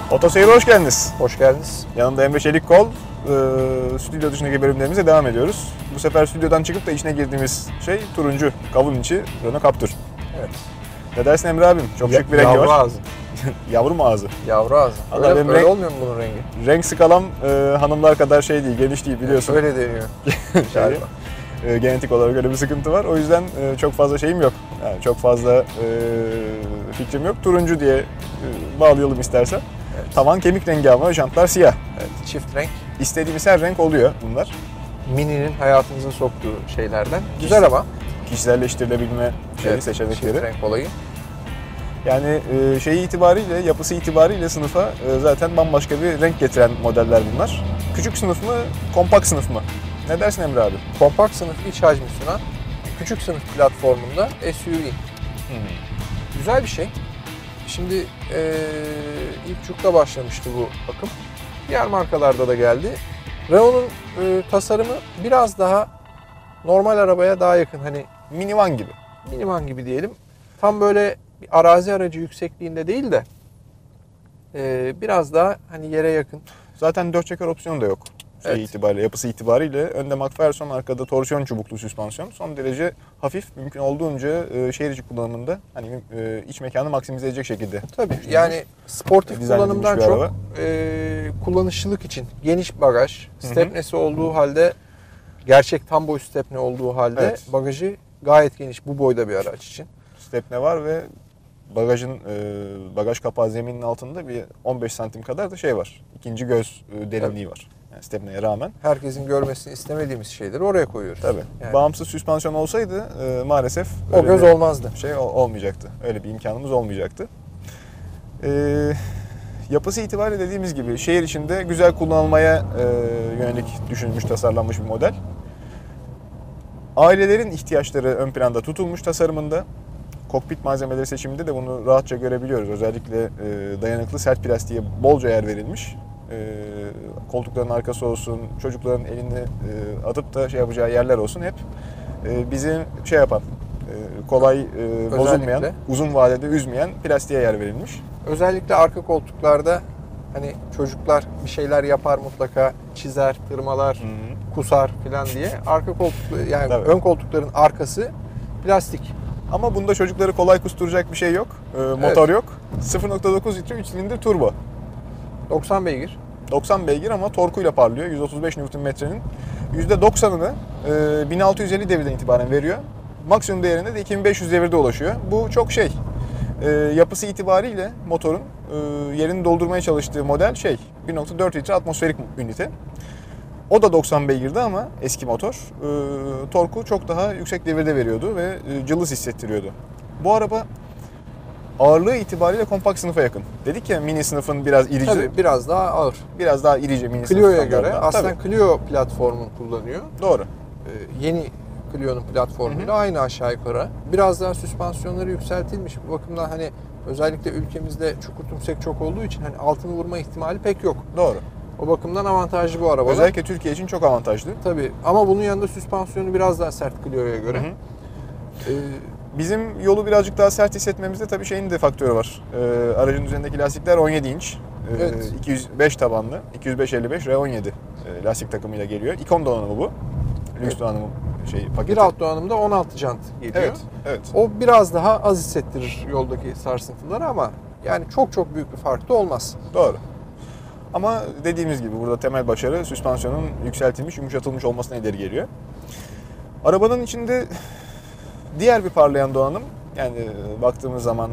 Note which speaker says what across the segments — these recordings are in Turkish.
Speaker 1: Otoseyir'e hoş geldiniz.
Speaker 2: Hoş geldiniz.
Speaker 1: Yanımda Emre Çelikkol. Stüdyo dışındaki bölümlerimize devam ediyoruz. Bu sefer stüdyodan çıkıp da içine girdiğimiz şey turuncu, kavun içi Renault Captur.
Speaker 2: Evet.
Speaker 1: Ne dersin Emre abim? Çok şık bir rengi var.
Speaker 2: Yavru ağzı.
Speaker 1: Yavru mu ağzı?
Speaker 2: Yavru ağzı. Öyle olmuyor mu bunun rengi?
Speaker 1: Renk skalam hanımlar kadar şey değil, geniş değil biliyorsun.
Speaker 2: Öyle deniyor. Galiba.
Speaker 1: Genetik olarak öyle bir sıkıntı var. O yüzden çok fazla şeyim yok. Yani çok fazla fikrim yok. Turuncu diye bağlayalım istersen.
Speaker 2: Evet.
Speaker 1: Tavan kemik rengi ama jantlar siyah.
Speaker 2: Evet, çift renk.
Speaker 1: İstediğimiz her renk oluyor bunlar.
Speaker 2: Mini'nin hayatımıza soktuğu şeylerden. Güzel ama.
Speaker 1: Kişiselleştirilebilme seçenekleri.
Speaker 2: Çift renk olayı.
Speaker 1: Yani şeyi itibariyle, yapısı itibariyle sınıfa zaten bambaşka bir renk getiren modeller bunlar. Küçük sınıf mı, kompakt sınıf mı? Ne dersin Emre abi?
Speaker 2: Kompakt sınıf iç hacmi sunan, küçük sınıf platformunda SUV. Güzel bir şey. Şimdi ilk Juke'da başlamıştı bu akım. Diğer markalarda da geldi. Renault'un tasarımı biraz daha normal arabaya daha yakın. Hani
Speaker 1: Minivan gibi.
Speaker 2: minivan gibi diyelim. Tam böyle bir arazi aracı yüksekliğinde değil de biraz daha hani yere yakın.
Speaker 1: Zaten 4 çeker opsiyonu da yok.
Speaker 2: Evet.
Speaker 1: İtibariyle, yapısı itibariyle önde McPherson, arkada torsiyon çubuklu süspansiyon. Son derece hafif, mümkün olduğunca şehir içi kullanımında hani iç mekanı maksimize edecek şekilde.
Speaker 2: Tabii yani sportif
Speaker 1: Dizayn
Speaker 2: kullanımdan
Speaker 1: edilmiş bir
Speaker 2: çok kullanışlılık için geniş bagaj, stepnesi olduğu halde, gerçek tam boy stepne olduğu halde
Speaker 1: Evet.
Speaker 2: bagajı gayet geniş bu boyda bir araç için.
Speaker 1: Stepne var ve bagajın bagaj kapağı zeminin altında bir 15 santim kadar da şey var. İkinci göz derinliği var. Yani stepneye rağmen.
Speaker 2: Herkesin görmesini istemediğimiz şeyleri oraya koyuyoruz.
Speaker 1: Tabii.
Speaker 2: Yani
Speaker 1: Bağımsız süspansiyon olsaydı maalesef
Speaker 2: o
Speaker 1: öyle
Speaker 2: göz
Speaker 1: bir
Speaker 2: olmazdı.
Speaker 1: şey olmayacaktı. Öyle bir imkanımız olmayacaktı. Yapısı itibariyle dediğimiz gibi şehir içinde güzel kullanılmaya yönelik düşünülmüş, tasarlanmış bir model. Ailelerin ihtiyaçları ön planda tutulmuş tasarımında. Kokpit malzemeleri seçiminde de bunu rahatça görebiliyoruz. Özellikle dayanıklı sert plastiğe bolca yer verilmiş. Koltukların arkası olsun, çocukların elini atıp da şey yapacağı yerler olsun hep bizi şey yapan, kolay bozulmayan, uzun vadede üzmeyen plastiğe yer verilmiş.
Speaker 2: Özellikle arka koltuklarda hani çocuklar bir şeyler yapar mutlaka, çizer, tırmalar, kusar falan diye arka koltuk yani
Speaker 1: Tabii.
Speaker 2: ön koltukların arkası plastik.
Speaker 1: Ama bunda çocukları kolay kusturacak bir şey yok. Motor yok. 0.9 litre 3 silindir turbo.
Speaker 2: 90 beygir.
Speaker 1: 90 beygir ama torkuyla parlıyor. 135 Nm'nin %90'ını 1650 devirden itibaren veriyor. Maksimum değerinde de 2500 devirde ulaşıyor. Bu çok şey. Yapısı itibariyle motorun yerini doldurmaya çalıştığı model 1.4 litre atmosferik ünite. O da 90 beygirdi ama eski motor. Torku çok daha yüksek devirde veriyordu ve cılız hissettiriyordu. Bu araba ağırlığı itibariyle kompakt sınıfa yakın. Dedik ya mini sınıfın biraz irici.
Speaker 2: Tabii biraz daha ağır.
Speaker 1: Biraz daha irice mini sınıf.
Speaker 2: Clio'ya göre
Speaker 1: standartında.
Speaker 2: aslında
Speaker 1: Tabii.
Speaker 2: Clio platformunu kullanıyor.
Speaker 1: Doğru.
Speaker 2: Yeni Clio'nun platformuyla aynı aşağı yukarı. Biraz daha süspansiyonları yükseltilmiş. Bu bakımdan hani özellikle ülkemizde çukur tümsek çok olduğu için hani altını vurma ihtimali pek yok.
Speaker 1: Doğru.
Speaker 2: O bakımdan avantajlı bu araba.
Speaker 1: Özellikle Türkiye için çok avantajlı.
Speaker 2: Tabii ama bunun yanında süspansiyonu biraz daha sert Clio'ya göre.
Speaker 1: Bizim yolu birazcık daha sert hissetmemizde tabii şeyin de faktörü var. Aracın üzerindeki lastikler 17 inç.
Speaker 2: Evet.
Speaker 1: 205 tabanlı, 205-55 R17 lastik takımıyla geliyor. İkon donanımı bu. Lüks donanımı paketi.
Speaker 2: Bir alt donanımda 16 jant geliyor.
Speaker 1: Evet, evet.
Speaker 2: O biraz daha az hissettirir yoldaki sarsıntıları ama yani çok büyük bir fark da olmaz.
Speaker 1: Doğru. Ama dediğimiz gibi burada temel başarı süspansiyonun yükseltilmiş, yumuşatılmış olmasına ileri geliyor. Arabanın içinde diğer bir parlayan donanım, yani baktığımız zaman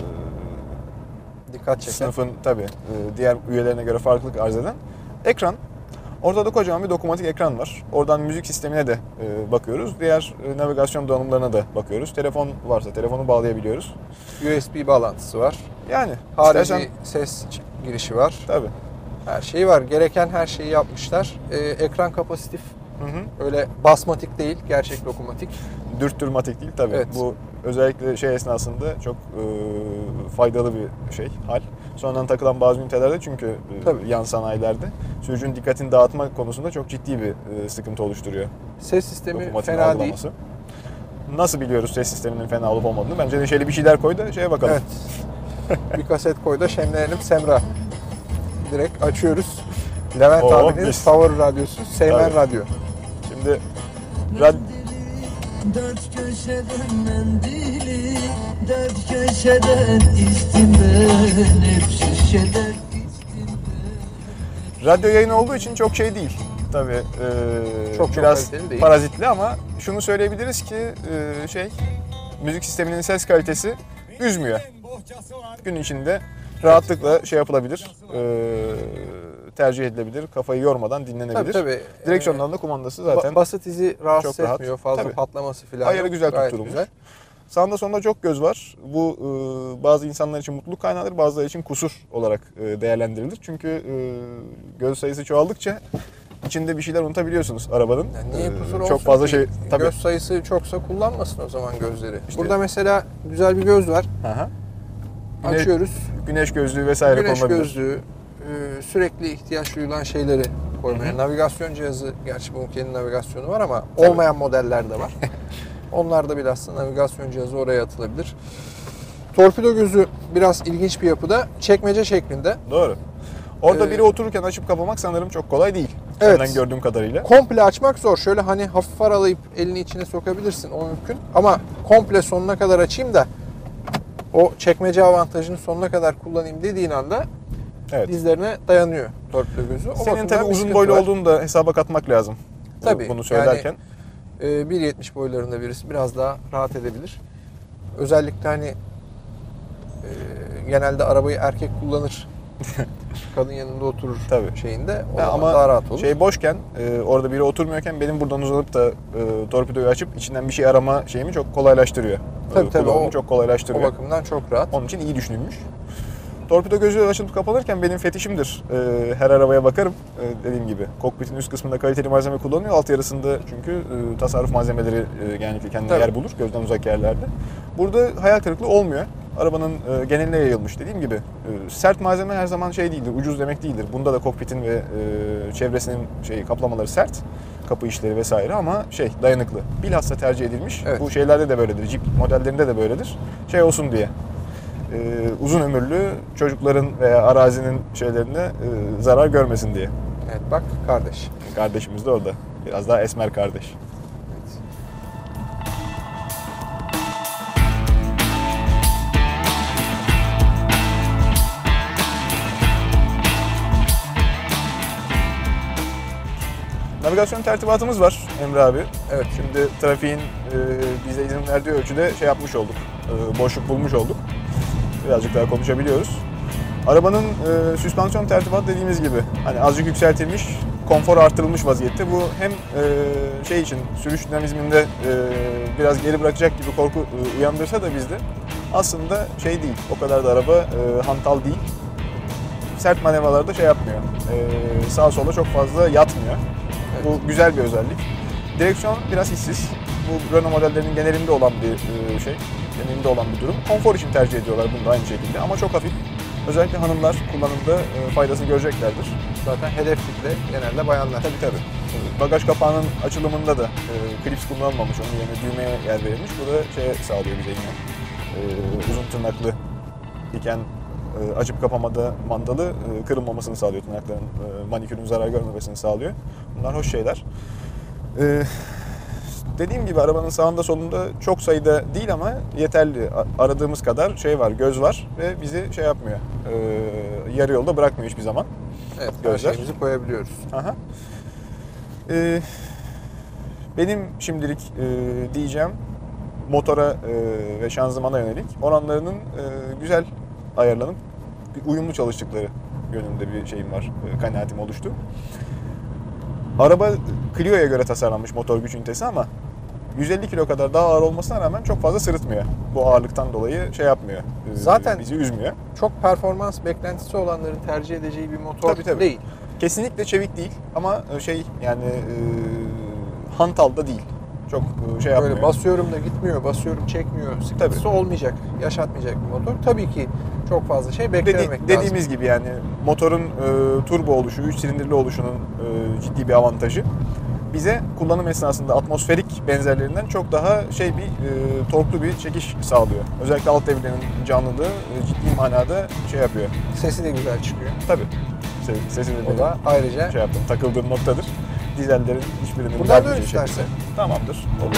Speaker 2: Dikkat çeken.
Speaker 1: sınıfın tabii diğer üyelerine göre farklılık arz eden ekran. Orada da kocaman bir dokunmatik ekran var. Oradan müzik sistemine de bakıyoruz. Diğer navigasyon donanımlarına da bakıyoruz. Telefon varsa telefonu bağlayabiliyoruz.
Speaker 2: USB bağlantısı var.
Speaker 1: Yani
Speaker 2: Harici ses girişi var.
Speaker 1: Tabii.
Speaker 2: Her şey var. Gereken her şeyi yapmışlar. Ekran kapasitif. Öyle basmatik değil, gerçek dokunmatik.
Speaker 1: Dürttürmatik değil tabii.
Speaker 2: Evet.
Speaker 1: Bu özellikle şey esnasında çok faydalı bir hal. Sonradan takılan bazı ünitelerde çünkü yan sanayilerde sürücünün dikkatini dağıtma konusunda çok ciddi bir sıkıntı oluşturuyor.
Speaker 2: Ses sistemi
Speaker 1: Dokunmatiğin
Speaker 2: fena
Speaker 1: algılaması.
Speaker 2: değil.
Speaker 1: Nasıl biliyoruz ses sisteminin fena olup olmadığını? Bence neşeli bir şeyler koy da şeye bakalım.
Speaker 2: Evet. Bir kaset koy da şenlenelim Semra. direkt açıyoruz. Levent
Speaker 1: Oo,
Speaker 2: abinin
Speaker 1: mis.
Speaker 2: Power Radyosu, Seymen
Speaker 1: Tabii.
Speaker 2: Radyo.
Speaker 1: Şimdi
Speaker 3: Dört köşeden mendili, dört köşeden içtim ben, hep şişeden içtim ben.
Speaker 1: radyo yayını olduğu için çok şey değil. Tabii
Speaker 2: Çok
Speaker 1: biraz
Speaker 2: kaliteli değil.
Speaker 1: parazitli ama şunu söyleyebiliriz ki müzik sisteminin ses kalitesi üzmüyor. Gün içinde rahatlıkla şey yapılabilir, tercih edilebilir, kafayı yormadan dinlenebilir.
Speaker 2: Tabii.
Speaker 1: Direksiyondan da kumandası zaten
Speaker 2: Basit izi rahatsız
Speaker 1: çok rahat.
Speaker 2: etmiyor. Fazla
Speaker 1: Tabii.
Speaker 2: patlaması falan
Speaker 1: ayarı
Speaker 2: yok.
Speaker 1: güzel
Speaker 2: Gayet
Speaker 1: tutturulmuş.
Speaker 2: güzel.
Speaker 1: Sağında sonunda çok göz var. Bu bazı insanlar için mutluluk kaynağıdır, bazıları için kusur olarak değerlendirilir. Çünkü göz sayısı çoğaldıkça içinde bir şeyler unutabiliyorsunuz arabanın.
Speaker 2: Yani niye kusur olsun
Speaker 1: çok fazla
Speaker 2: ki?
Speaker 1: şey tabii.
Speaker 2: Göz sayısı çoksa kullanmasın o zaman gözleri.
Speaker 1: İşte-
Speaker 2: Burada mesela güzel bir göz var.
Speaker 1: Aha. Güneş,
Speaker 2: Açıyoruz.
Speaker 1: güneş gözlüğü vesaire
Speaker 2: Güneş
Speaker 1: konulabilir.
Speaker 2: gözlüğü, sürekli ihtiyaç duyulan şeyleri koymaya. Navigasyon cihazı, gerçi bunun kendi navigasyonu var ama
Speaker 1: Tabii.
Speaker 2: olmayan modeller de var. Onlarda bilhassa navigasyon cihazı oraya atılabilir. Torpido gözü biraz ilginç bir yapıda. Çekmece şeklinde.
Speaker 1: Doğru. Orada
Speaker 2: Ee,
Speaker 1: biri otururken açıp kapamak sanırım çok kolay değil.
Speaker 2: Evet.
Speaker 1: Benden gördüğüm kadarıyla.
Speaker 2: Komple açmak zor. Şöyle hani hafif aralayıp elini içine sokabilirsin. O mümkün. Ama komple sonuna kadar açayım da o çekmece avantajını sonuna kadar kullanayım dediğin anda
Speaker 1: Evet.
Speaker 2: dizlerine dayanıyor torpido gözü. O
Speaker 1: Senin
Speaker 2: bakımdan
Speaker 1: tabii
Speaker 2: bir
Speaker 1: uzun
Speaker 2: sıkıntı
Speaker 1: boylu
Speaker 2: var.
Speaker 1: olduğunu da hesaba katmak lazım.
Speaker 2: Tabii,
Speaker 1: Bunu söylerken.
Speaker 2: 1.70 boylarında birisi biraz daha rahat edebilir. Özellikle hani genelde arabayı erkek kullanır. Kadın yanında oturur
Speaker 1: Tabii.
Speaker 2: şeyinde. O
Speaker 1: Ya
Speaker 2: zaman
Speaker 1: ama
Speaker 2: daha rahat olur.
Speaker 1: şey boşken, orada biri oturmuyorken benim buradan uzanıp da torpidoyu açıp içinden bir şey arama şeyimi çok kolaylaştırıyor.
Speaker 2: Tabii,
Speaker 1: Kullanımı
Speaker 2: o-
Speaker 1: çok
Speaker 2: o
Speaker 1: kolaylaştırıyor.
Speaker 2: bakımdan çok rahat.
Speaker 1: Onun için iyi düşünülmüş. Torpido gözü açılıp kapanırken benim fetişimdir. Her arabaya bakarım. Dediğim gibi kokpitin üst kısmında kaliteli malzeme kullanılıyor. Alt yarısında çünkü tasarruf malzemeleri genellikle kendine
Speaker 2: Tabii.
Speaker 1: yer bulur gözden uzak yerlerde. Burada hayal kırıklığı olmuyor. Arabanın geneline yayılmış. Dediğim gibi sert malzeme her zaman şey değildir, ucuz demek değildir. Bunda da kokpitin ve çevresinin kaplamaları sert. Kapı işleri vesaire ama dayanıklı. Bilhassa tercih edilmiş.
Speaker 2: Evet.
Speaker 1: Bu şeylerde de böyledir. Jeep modellerinde de böyledir. Şey olsun diye. Uzun ömürlü çocukların veya arazinin şeylerine zarar görmesin diye.
Speaker 2: Evet bak kardeş.
Speaker 1: Kardeşimiz de orada. Biraz daha esmer kardeş.
Speaker 2: Evet.
Speaker 1: Navigasyon tertibatımız var Emre abi.
Speaker 2: Evet.
Speaker 1: Şimdi trafiğin bize izin verdiği ölçüde yapmış olduk. Boşluk bulmuş olduk. Birazcık daha konuşabiliyoruz. Arabanın süspansiyon tertibatı dediğimiz gibi hani azıcık yükseltilmiş, konfor artırılmış vaziyette. Bu hem şey için sürüş dinamizminde biraz geri bırakacak gibi korku uyandırsa da bizde aslında şey değil. O kadar da araba hantal değil. Sert manevralarda şey yapmıyor. Sağa sola çok fazla yatmıyor.
Speaker 2: Evet.
Speaker 1: Bu güzel bir özellik. Direksiyon biraz hissiz. Bu Renault modellerinin genelinde olan bir şey. Genelinde olan bir durum. Konfor için tercih ediyorlar bunu da aynı şekilde ama çok hafif. Özellikle hanımlar kullanımda faydasını göreceklerdir.
Speaker 2: Zaten hedef kitle genelde bayanlar.
Speaker 1: Tabii. Bagaj kapağının açılımında da klips kullanılmamış. Onun yerine düğmeye yer verilmiş. Bu da sağlıyor bize yine. Uzun tırnaklı iken açıp kapamada mandalı kırılmamasını sağlıyor. Tırnakların manikürün zarar görmemesini sağlıyor. Bunlar hoş şeyler. Dediğim gibi arabanın sağında solunda çok sayıda değil ama yeterli. Aradığımız kadar şey var, göz var ve bizi şey yapmıyor. Yarı yolda bırakmıyor hiçbir zaman.
Speaker 2: Evet, her
Speaker 1: Gözler.
Speaker 2: şeyimizi koyabiliyoruz.
Speaker 1: Aha. Benim şimdilik diyeceğim motora ve şanzımana yönelik oranlarının güzel ayarlanıp uyumlu çalıştıkları yönünde bir şeyim var, kanaatim oluştu. Araba Clio'ya göre tasarlanmış motor güç ünitesi ama 150 kilo kadar daha ağır olmasına rağmen çok fazla sırıtmıyor. Bu ağırlıktan dolayı şey yapmıyor.
Speaker 2: Zaten-
Speaker 1: bizi üzmüyor.
Speaker 2: Çok performans beklentisi olanların tercih edeceği bir motor
Speaker 1: Tabii.
Speaker 2: değil.
Speaker 1: Kesinlikle çevik değil ama hantal da değil. Çok şey yapmıyor.
Speaker 2: Böyle basıyorum da gitmiyor, basıyorum çekmiyor. Sıkıntısı
Speaker 1: Tabii.
Speaker 2: olmayacak, yaşatmayacak bir motor. Tabii ki çok fazla şey beklememek lazım.
Speaker 1: Dediğimiz gibi yani motorun turbo oluşu, 3 silindirli oluşunun ciddi bir avantajı. Bize kullanım esnasında atmosferik benzerlerinden çok daha torklu bir çekiş sağlıyor. Özellikle alt devirlerin canlılığı ciddi manada şey yapıyor.
Speaker 2: Sesi de güzel çıkıyor.
Speaker 1: Tabii. Sesini
Speaker 2: O da ayrıca
Speaker 1: şey yaptım, takıldığım noktadır. Dizellerin hiçbirinin
Speaker 2: buradan dön
Speaker 1: vermeyeceği
Speaker 2: istersen.
Speaker 1: şekilde. Tamamdır. Olur.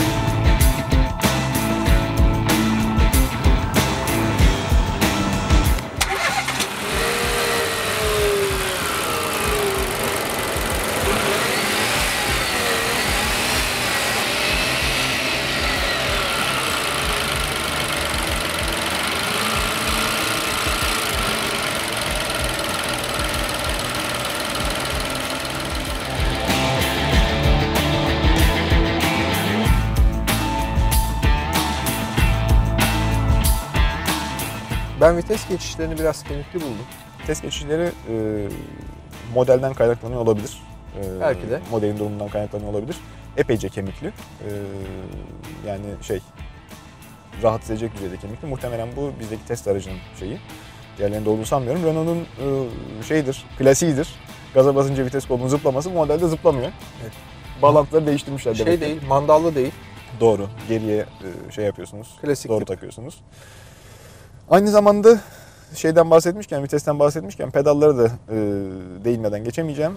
Speaker 2: Ben vites geçişlerini biraz kemikli buldum.
Speaker 1: Test geçişleri modelden kaynaklanıyor olabilir.
Speaker 2: Belki de.
Speaker 1: Modelin durumundan kaynaklanıyor olabilir. Epeyce kemikli. Yani rahatsız edecek düzeyde kemikli. Muhtemelen bu bizdeki test aracının şeyi. Diğerlerinde olduğunu sanmıyorum. Renault'un klasiğidir. Gaza basınca vites kolunun zıplaması, bu modelde zıplamıyor.
Speaker 2: Evet.
Speaker 1: Bağlantıları değiştirmişler demek ki.
Speaker 2: Değil, mandallı değil.
Speaker 1: Doğru. Geriye şey yapıyorsunuz.
Speaker 2: Klasik
Speaker 1: Doğru
Speaker 2: tip.
Speaker 1: takıyorsunuz. Aynı zamanda vitesten bahsetmişken pedallara da değinmeden geçemeyeceğim.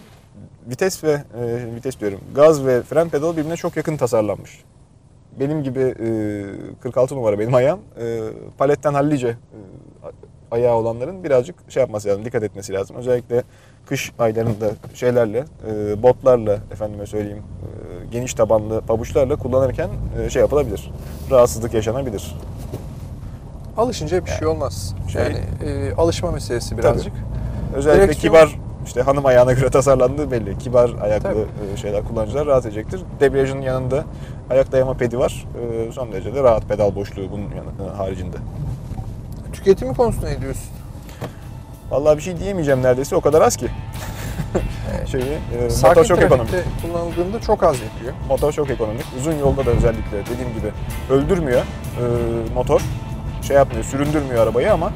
Speaker 1: Vites diyorum. Gaz ve fren pedalı birbirine çok yakın tasarlanmış. Benim gibi 46 numara benim ayağım. Paletten hallice ayağı olanların birazcık şey yapması lazım, dikkat etmesi lazım. Özellikle kış aylarında botlarla, efendime söyleyeyim, geniş tabanlı pabuçlarla kullanırken şey yapılabilir. Rahatsızlık yaşanabilir.
Speaker 2: Alışınca bir şey olmaz. Yani alışma meselesi birazcık.
Speaker 1: Özellikle
Speaker 2: Direksiyon-
Speaker 1: kibar, hanım ayağına göre tasarlandığı belli. Kibar ayaklı şeyler, kullanıcılar rahat edecektir. Debriyajın yanında ayak dayama pedi var. Son derece de rahat pedal boşluğu bunun haricinde.
Speaker 2: Tüketimi konusunda ne diyorsun?
Speaker 1: Vallahi bir şey diyemeyeceğim neredeyse, o kadar az ki. Motor
Speaker 2: Sakin
Speaker 1: çok ekonomik.
Speaker 2: trafikte kullanıldığında çok az yakıyor.
Speaker 1: Motor çok ekonomik. Uzun yolda da özellikle dediğim gibi öldürmüyor motor. Şey yapmıyor, süründürmüyor arabayı ama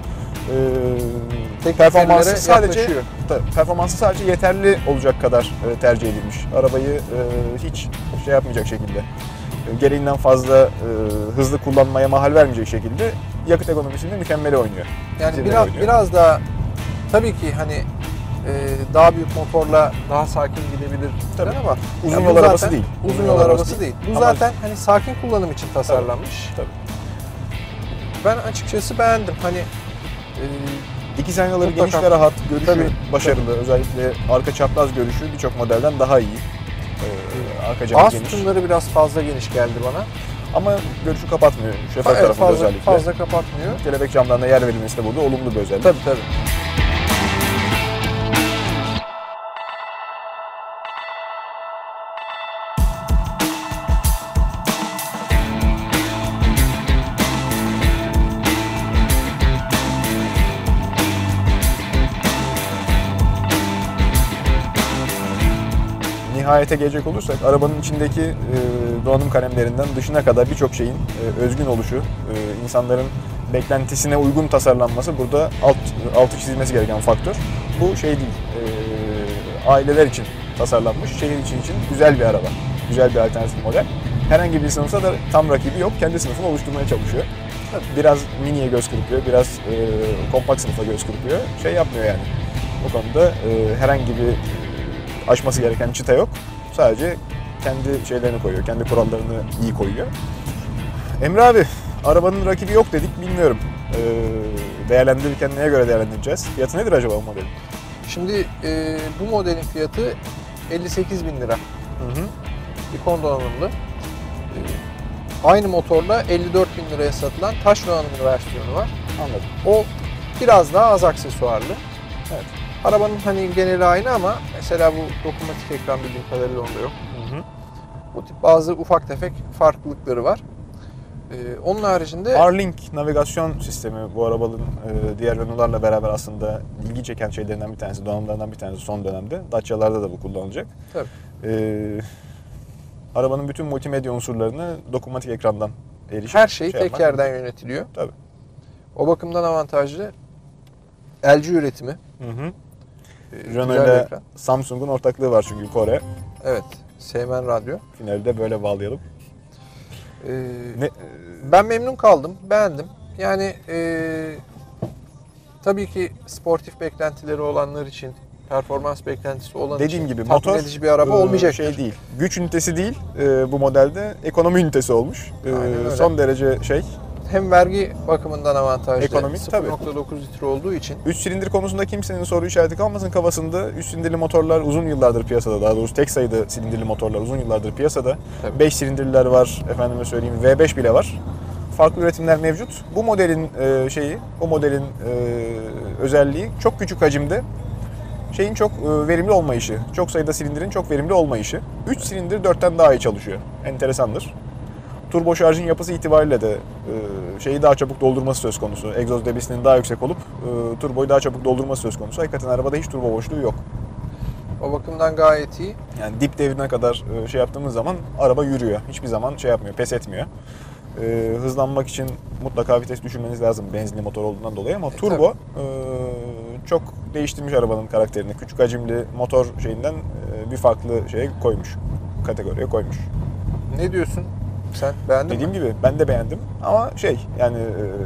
Speaker 1: performansı sadece yeterli olacak kadar tercih edilmiş. Arabayı hiç şey yapmayacak şekilde, gereğinden fazla hızlı kullanmaya mahal vermeyecek şekilde yakıt ekonomisinde mükemmele oynuyor.
Speaker 2: Yani
Speaker 1: Zirveye oynuyor.
Speaker 2: biraz daha tabii ki hani daha büyük motorla daha sakin gidebilir
Speaker 1: Tabii.
Speaker 2: ama
Speaker 1: Uzun
Speaker 2: ya
Speaker 1: yol
Speaker 2: bu
Speaker 1: arabası
Speaker 2: zaten
Speaker 1: değil.
Speaker 2: Uzun yol arabası değil. Bu
Speaker 1: Ama-
Speaker 2: zaten hani sakin kullanım için tasarlanmış.
Speaker 1: Tabii.
Speaker 2: Ben açıkçası beğendim. Hani
Speaker 1: 2 senyaları
Speaker 2: Mutlaka.
Speaker 1: geniş ve rahat, görüşü
Speaker 2: Tabii.
Speaker 1: başarılı. Özellikle arka çapraz görüşü birçok modelden daha iyi. Arka camı
Speaker 2: ağız
Speaker 1: geniş.
Speaker 2: sütunları biraz fazla geniş geldi bana.
Speaker 1: Ama görüşü kapatmıyor. Şoför
Speaker 2: Evet,
Speaker 1: tarafında
Speaker 2: fazla,
Speaker 1: özellikle.
Speaker 2: fazla kapatmıyor.
Speaker 1: Kelebek camlarına yer verilmesi de burada olumlu bir özellik.
Speaker 2: Tabii tabii.
Speaker 1: Nihayete gelecek olursak, arabanın içindeki donanım kalemlerinden dışına kadar birçok şeyin özgün oluşu, insanların beklentisine uygun tasarlanması burada altı çizilmesi gereken faktör. Bu şey değil, aileler için tasarlanmış, şehir için güzel bir araba, güzel bir alternatif model. Herhangi bir sınıfta da tam rakibi yok, kendi sınıfını oluşturmaya çalışıyor. Biraz miniye göz kırpıyor, biraz kompakt sınıfa göz kırpıyor, şey yapmıyor yani. O konuda herhangi bir aşması gereken çıta yok. Sadece kendi şeylerini koyuyor, kendi kurallarını iyi koyuyor. Emre abi, arabanın rakibi yok dedik, bilmiyorum. Değerlendirirken neye göre değerlendireceğiz? Fiyatı nedir acaba bu modelin?
Speaker 2: Şimdi bu modelin fiyatı 58.000 lira. Ikon donanımlı. Aynı motorla 54.000 liraya satılan taş donanımlı versiyonu var.
Speaker 1: Anladım.
Speaker 2: O biraz daha az aksesuarlı.
Speaker 1: Evet.
Speaker 2: Arabanın hani geneli aynı ama mesela bu dokunmatik ekran bildiğim kadarıyla onda yok. Bu tip bazı ufak tefek farklılıkları var. Onun haricinde
Speaker 1: R-Link navigasyon sistemi bu arabanın diğer Renault'larla beraber aslında ilgi çeken şeylerinden bir tanesi, donanımlarından bir tanesi son dönemde. Dacia'larda da bu kullanılacak.
Speaker 2: tabii,
Speaker 1: Arabanın bütün multimedya unsurlarını dokunmatik ekrandan erişip
Speaker 2: her şey tek
Speaker 1: yapmak
Speaker 2: yerden yönetiliyor.
Speaker 1: Tabii.
Speaker 2: O bakımdan avantajlı. LG üretimi.
Speaker 1: Renault
Speaker 2: güzel bir
Speaker 1: ile
Speaker 2: ekran.
Speaker 1: Samsung'un ortaklığı var çünkü Kore.
Speaker 2: Evet. Seymen Radyo.
Speaker 1: Finalde böyle bağlayalım. Ne,
Speaker 2: Ben memnun kaldım. Beğendim. Yani tabii ki sportif beklentileri olanlar için performans beklentisi olan
Speaker 1: Dediğim
Speaker 2: için
Speaker 1: gibi
Speaker 2: tatmin
Speaker 1: motor
Speaker 2: edici bir araba olmayacak.
Speaker 1: şey değil. Güç ünitesi değil bu modelde, ekonomi ünitesi olmuş.
Speaker 2: Aynen öyle.
Speaker 1: Son derece şey.
Speaker 2: Hem vergi bakımından avantajlı.
Speaker 1: Ekonomik, tabii.
Speaker 2: 0.9 litre olduğu için.
Speaker 1: 3 silindir konusunda kimsenin soru işareti kalmasın kafasında. 3 silindirli motorlar uzun yıllardır piyasada. Daha doğrusu tek sayıda silindirli motorlar uzun yıllardır piyasada.
Speaker 2: Tabii.
Speaker 1: 5 silindirliler var, efendime söyleyeyim V5 bile var. Farklı üretimler mevcut. Bu modelin bu modelin özelliği çok küçük hacimde şeyin çok verimli olmayışı. Çok sayıda silindirin çok verimli olmayışı. 3 silindir 4'ten daha iyi çalışıyor. Enteresandır. Turbo şarjın yapısı itibariyle de şeyi daha çabuk doldurması söz konusu. Egzoz debisinin daha yüksek olup turboyu daha çabuk doldurması söz konusu. Hakikaten arabada hiç turbo boşluğu yok.
Speaker 2: O bakımdan gayet iyi.
Speaker 1: Yani dip devrine kadar şey yaptığımız zaman araba yürüyor. Hiçbir zaman şey yapmıyor, pes etmiyor. Hızlanmak için mutlaka vites düşürmeniz lazım benzinli motor olduğundan dolayı ama turbo çok değiştirmiş arabanın karakterini. Küçük hacimli motor şeyinden bir farklı şeye koymuş. Kategoriye koymuş.
Speaker 2: Ne diyorsun? Sen beğendin
Speaker 1: Dediğim
Speaker 2: mi?
Speaker 1: gibi ben de beğendim ama yani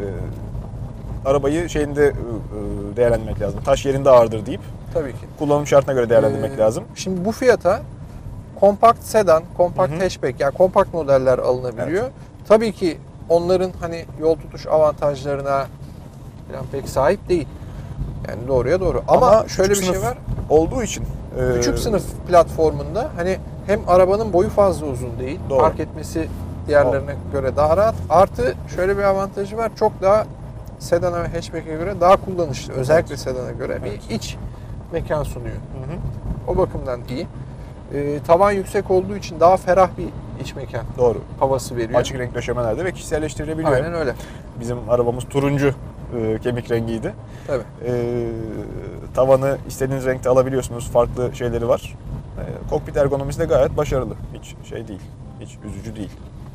Speaker 1: arabayı şeyinde değerlendirmek lazım. Taş yerinde ağırdır deyip
Speaker 2: Tabii ki.
Speaker 1: kullanım şartına göre değerlendirmek lazım.
Speaker 2: Şimdi bu fiyata kompakt sedan, kompakt hatchback yani kompakt modeller alınabiliyor.
Speaker 1: Evet.
Speaker 2: Tabii ki onların hani yol tutuş avantajlarına falan pek sahip değil. Yani doğruya doğru. Ama şöyle bir
Speaker 1: küçük
Speaker 2: şey
Speaker 1: sınıf
Speaker 2: var.
Speaker 1: olduğu için
Speaker 2: Küçük sınıf platformunda hani hem arabanın boyu fazla uzun değil.
Speaker 1: Doğru.
Speaker 2: Park etmesi diğerlerine göre daha rahat. Artı şöyle bir avantajı var. Çok daha sedana ve hatchback'e göre daha kullanışlı. Özellikle sedana göre bir iç mekan sunuyor. O bakımdan iyi. Tavan yüksek olduğu için daha ferah bir iç mekan
Speaker 1: doğru.
Speaker 2: havası veriyor.
Speaker 1: Açık renk döşemelerde ve kişiselleştirilebiliyor.
Speaker 2: Aynen öyle.
Speaker 1: Bizim arabamız turuncu kemik rengiydi.
Speaker 2: Tabii.
Speaker 1: Tavanı istediğiniz renkte alabiliyorsunuz. Farklı şeyleri var. Kokpit ergonomisi de gayet başarılı. Hiç şey değil. Hiç üzücü değil.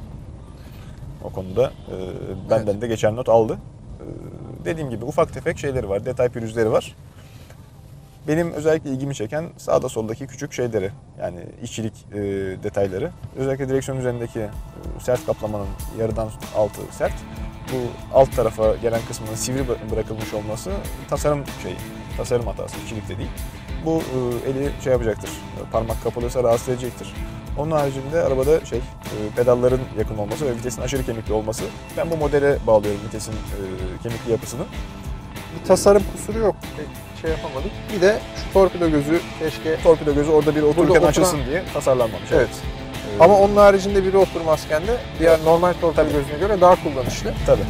Speaker 1: O konuda benden de geçen not aldı. Dediğim gibi ufak tefek şeyleri var. Detay pürüzleri var. Benim özellikle ilgimi çeken sağda soldaki küçük şeyleri. Yani işçilik detayları. Özellikle direksiyon üzerindeki sert kaplamanın yarıdan altı sert. Bu alt tarafa gelen kısmının sivri bırakılmış olması tasarım hatası, işçilikte değil. Bu eli şey yapacaktır, parmak kapalıysa rahatsız edecektir. Onun haricinde arabada pedalların yakın olması ve vitesin aşırı kemikli olması. Ben bu modele bağlıyorum vitesin kemikli yapısını.
Speaker 2: Bir tasarım kusuru yok. Pek şey yapamadık. Bir de şu torpido gözü keşke...
Speaker 1: Torpido gözü orada bir otururken
Speaker 2: oturan-
Speaker 1: açılsın diye tasarlanmamış.
Speaker 2: Evet. Ama onun haricinde biri oturmazken de diğer normal torpido gözüne göre daha kullanışlı.
Speaker 1: Tabii.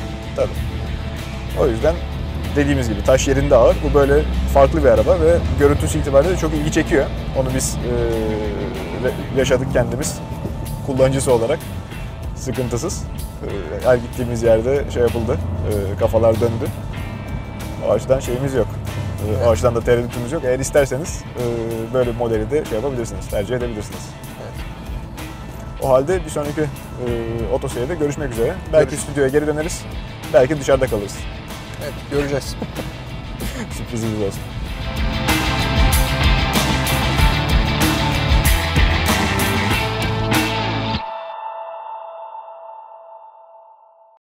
Speaker 1: O yüzden dediğimiz gibi taş yerinde ağır. Bu böyle farklı bir araba ve görüntüsü itibariyle de çok ilgi çekiyor. Onu biz yaşadık kendimiz kullanıcısı olarak. Sıkıntısız. Her gittiğimiz yerde şey yapıldı. Kafalar döndü. O açıdan şeyimiz yok. O açıdan da tereddütümüz yok. Eğer isterseniz böyle bir modeli de şey yapabilirsiniz, tercih edebilirsiniz.
Speaker 2: Evet.
Speaker 1: O halde bir sonraki otoseyirde görüşmek üzere. Belki stüdyoya geri döneriz, belki dışarıda kalırız.
Speaker 2: Evet, göreceğiz.
Speaker 1: Sürprizimiz olsun.